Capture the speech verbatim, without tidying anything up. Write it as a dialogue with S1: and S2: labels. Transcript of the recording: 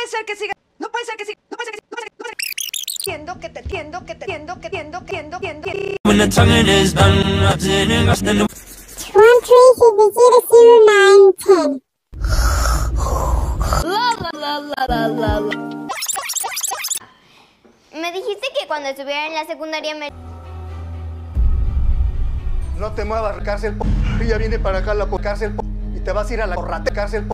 S1: puede ser que siga, no puede ser que siga, no puede ser que siga, no puede ser que, no puede ser que... Tiendo que te tiendo que te tiendo que tiendo que tiendo tiendo.
S2: When the tonguing is done, I'm sitting up in the
S3: one three zero zero zero nine ten.
S4: Me dijiste que cuando estuviera en la secundaria me...
S5: No te muevas, cárcel, po. Ella viene para acá, la po- cárcel, po. Y te vas a ir a la corrate, cárcel, po.